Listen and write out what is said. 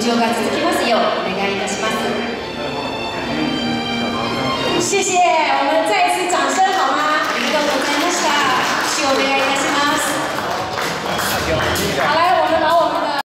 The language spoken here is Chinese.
上が続きますようお願いいたします。谢谢，我们再一次掌声好吗？ありがとうございました。